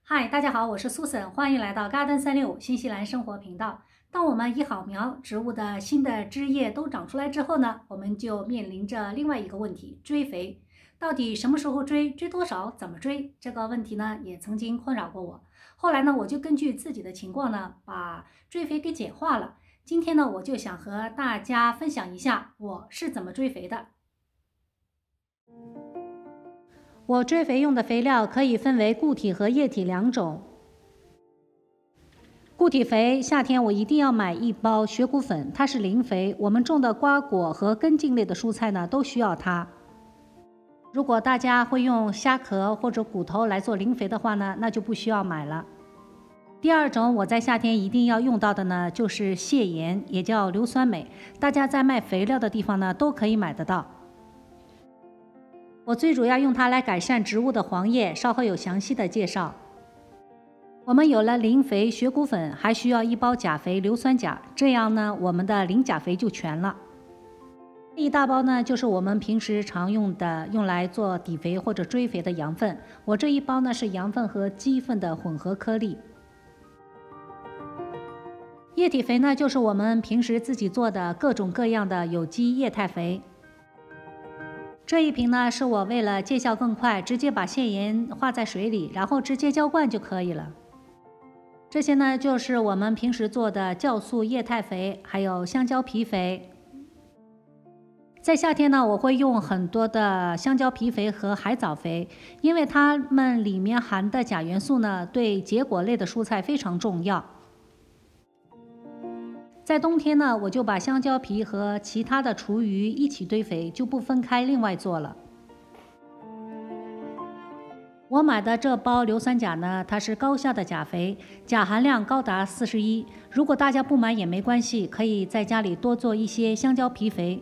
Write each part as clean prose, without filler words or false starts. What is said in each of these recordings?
嗨，大家好，我是苏森，欢迎来到 Garden 365新西兰生活频道。当我们移好苗，植物的新的枝叶都长出来之后呢，我们就面临着另外一个问题——追肥。到底什么时候追？追多少？怎么追？这个问题呢，也曾经困扰过我。后来呢，我就根据自己的情况呢，把追肥给简化了。今天呢，我就想和大家分享一下我是怎么追肥的。我追肥用的肥料可以分为固体和液体两种。固体肥，夏天我一定要买1包雪谷粉，它是磷肥，我们种的瓜果和根茎类的蔬菜呢都需要它。如果大家会用虾壳或者骨头来做磷肥的话呢，那就不需要买了。第二种我在夏天一定要用到的呢，就是蟹盐，也叫硫酸镁，大家在卖肥料的地方呢都可以买得到。我最主要用它来改善植物的黄叶，稍后有详细的介绍。我们有了磷肥、雪谷粉，还需要1包钾肥硫酸钾，这样呢，我们的磷钾肥就全了。一大包呢，就是我们平时常用的，用来做底肥或者追肥的羊粪。我这1包呢是羊粪和鸡粪的混合颗粒。液体肥呢，就是我们平时自己做的各种各样的有机液态肥。这一瓶呢，是我为了见效更快，直接把蟹盐化在水里，然后直接浇灌就可以了。这些呢，就是我们平时做的酵素液态肥，还有香蕉皮肥。在夏天呢，我会用很多的香蕉皮肥和海藻肥，因为它们里面含的钾元素呢，对结果类的蔬菜非常重要。在冬天呢，我就把香蕉皮和其他的厨余一起堆肥，就不分开另外做了。我买的这包硫酸钾呢，它是高效的钾肥，钾含量高达41。如果大家不买也没关系，可以在家里多做一些香蕉皮肥。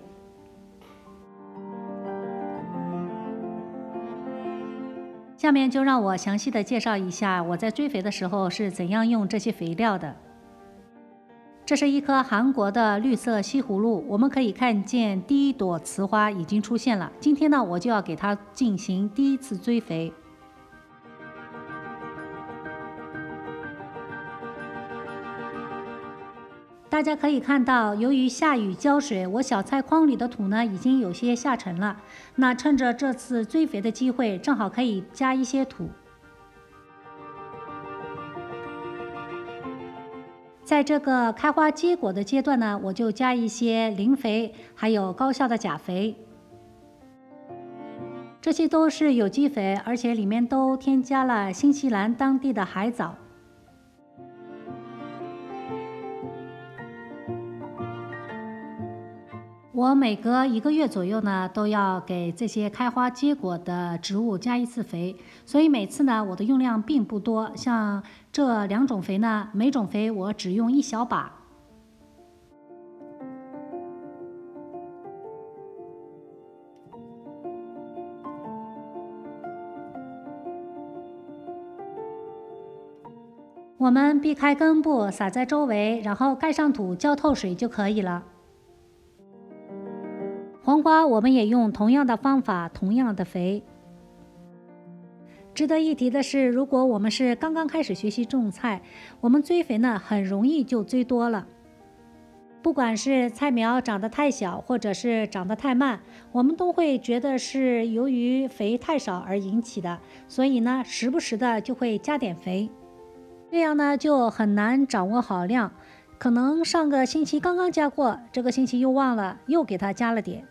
下面就让我详细的介绍一下我在追肥的时候是怎样用这些肥料的。这是一棵韩国的绿色西葫芦，我们可以看见第1朵雌花已经出现了。今天呢，我就要给它进行第1次追肥。大家可以看到，由于下雨浇水，我小菜筐里的土呢已经有些下沉了。那趁着这次追肥的机会，正好可以加一些土。在这个开花结果的阶段呢，我就加一些磷肥，还有高效的钾肥。这些都是有机肥，而且里面都添加了新西兰当地的海藻。我每隔1个月左右呢，都要给这些开花结果的植物加1次肥，所以每次呢，我的用量并不多。像这2种肥呢，每种肥我只用1小把。我们避开根部，撒在周围，然后盖上土，浇透水就可以了。黄瓜我们也用同样的方法，同样的肥。值得一提的是，如果我们是刚刚开始学习种菜，我们追肥呢很容易就追多了。不管是菜苗长得太小，或者是长得太慢，我们都会觉得是由于肥太少而引起的，所以呢时不时的就会加点肥，这样呢就很难掌握好量。可能上个星期刚刚加过，这个星期又忘了，又给它加了点。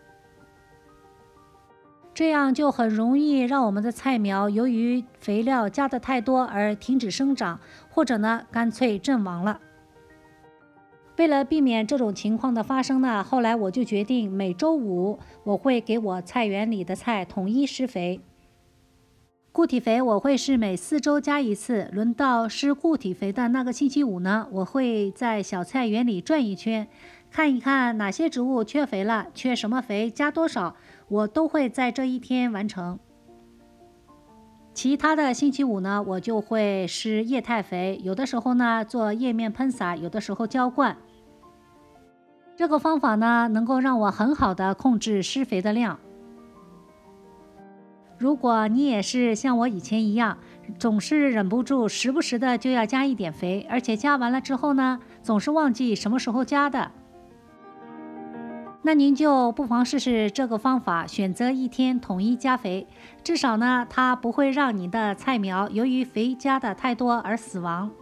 这样就很容易让我们的菜苗由于肥料加的太多而停止生长，或者呢干脆阵亡了。为了避免这种情况的发生呢，后来我就决定每周5我会给我菜园里的菜统一施肥。固体肥我会是每4周加1次，轮到施固体肥的那个星期5呢，我会在小菜园里转一圈，看一看哪些植物缺肥了，缺什么肥，加多少，我都会在这1天完成。其他的星期5呢，我就会施液态肥，有的时候呢做叶面喷洒，有的时候浇灌。这个方法呢，能够让我很好的控制施肥的量。如果你也是像我以前一样， 总是忍不住时不时的就要加一点肥，而且加完了之后呢，总是忘记什么时候加的。那您就不妨试试这个方法，选择一天统一加肥，至少呢，它不会让你的菜苗由于肥加的太多而死亡。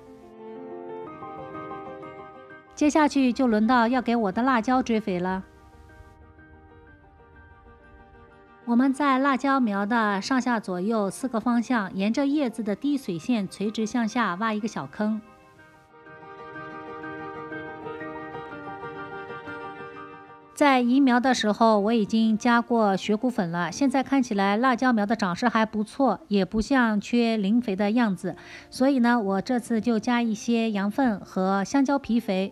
接下去就轮到要给我的辣椒追肥了。我们在辣椒苗的上下左右4个方向，沿着叶子的滴水线垂直向下挖一个小坑。在移苗的时候，我已经加过血骨粉了。现在看起来辣椒苗的长势还不错，也不像缺磷肥的样子，所以呢，我这次就加一些羊粪和香蕉皮肥。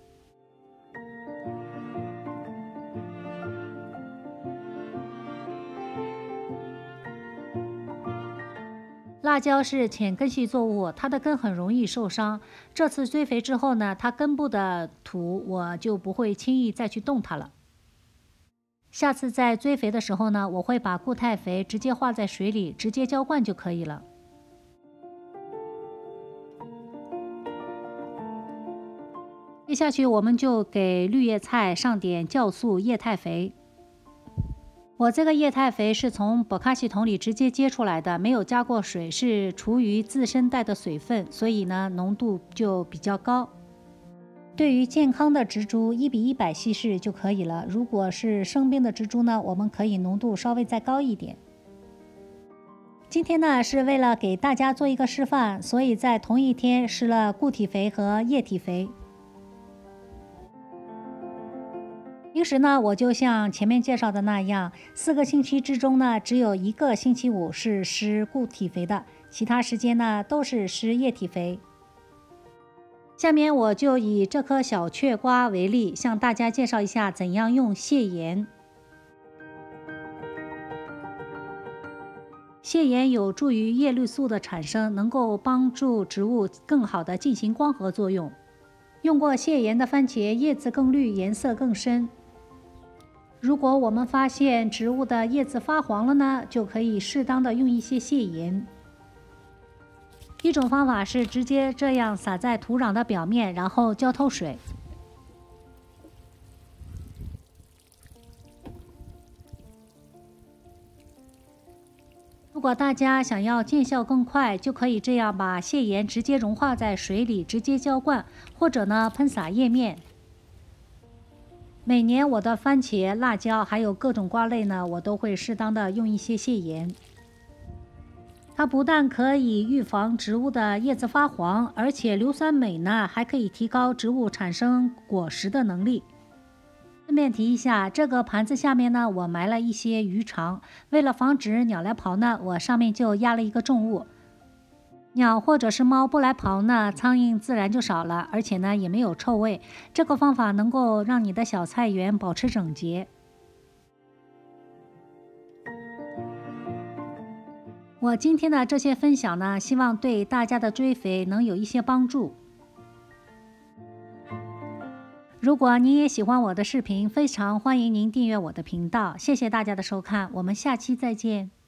辣椒是浅根系作物，它的根很容易受伤。这次追肥之后呢，它根部的土我就不会轻易再去动它了。下次在追肥的时候呢，我会把固态肥直接化在水里，直接浇灌就可以了。接下去我们就给绿叶菜上点酵素液态肥。我这个液态肥是从博卡系统里直接接出来的，没有加过水，是厨余自身带的水分，所以呢浓度就比较高。对于健康的植株1:100稀释就可以了，如果是生病的植株呢，我们可以浓度稍微再高一点。今天呢是为了给大家做一个示范，所以在同一天施了固体肥和液体肥。平时呢，我就像前面介绍的那样，4个星期之中呢，只有1个星期五是施固体肥的，其他时间呢都是施液体肥。下面我就以这颗小雀瓜为例，向大家介绍一下怎样用泻盐。泻盐有助于叶绿素的产生，能够帮助植物更好的进行光合作用。用过泻盐的番茄叶子更绿，颜色更深。如果我们发现植物的叶子发黄了呢，就可以适当的用一些泻盐。一种方法是直接这样撒在土壤的表面，然后浇透水。如果大家想要见效更快，就可以这样把泻盐直接融化在水里，直接浇灌，或者呢喷洒叶面。每年我的番茄、辣椒还有各种瓜类呢，我都会适当的用一些泻盐。它不但可以预防植物的叶子发黄，而且硫酸镁呢还可以提高植物产生果实的能力。顺便提一下，这个盘子下面呢，我埋了一些鱼肠，为了防止鸟来刨呢，我上面就压了一个重物。鸟或者是猫不来刨呢，苍蝇自然就少了，而且呢也没有臭味。这个方法能够让你的小菜园保持整洁。我今天的这些分享呢，希望对大家的追肥能有一些帮助。如果您也喜欢我的视频，非常欢迎您订阅我的频道。谢谢大家的收看，我们下期再见。